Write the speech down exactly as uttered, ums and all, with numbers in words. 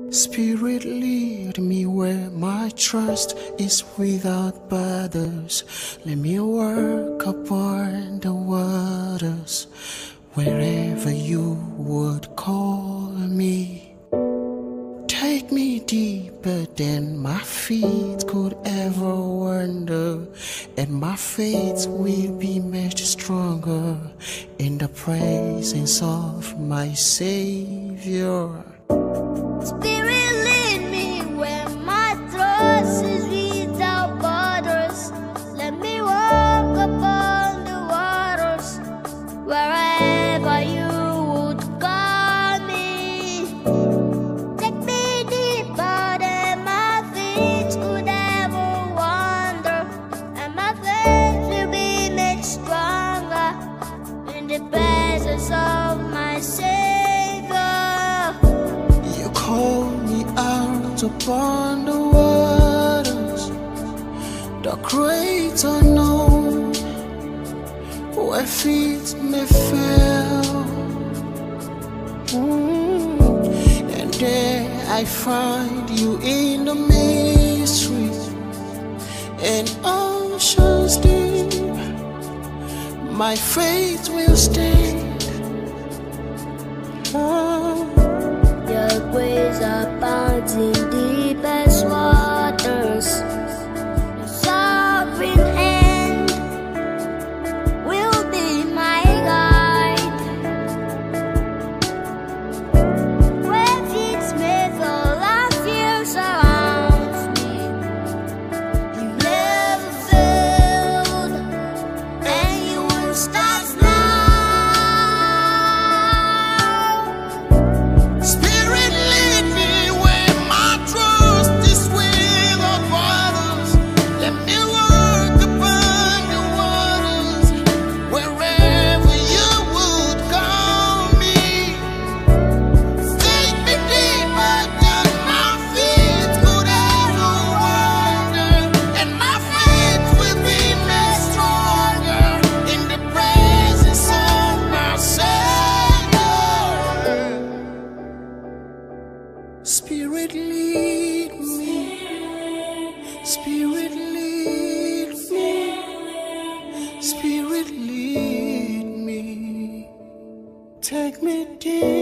Spirit, lead me where my trust is without borders. Let me work upon the waters, wherever you would call me. Take me deeper than my feet could ever wander, and my faith will be much stronger in the presence of my Savior. Spirit, lead me where my trust is without borders. Let me walk upon the waters, wherever you would call me. Take me deeper than my feet could ever wander, and my faith will be made stronger in the presence of my Savior. Call me out upon the waters, the great unknown, where feet may fail. Mm. And there I find you in the mystery and oceans deep. My faith will stand. Oh. Your grace abounds in deepest waters. Your sovereign hand will be my guide. When feet may fall and fear surrounds me, you never failed, and you won't stop now. Spirit, lead me. Spirit, lead me. Spirit, lead me. Take me deep.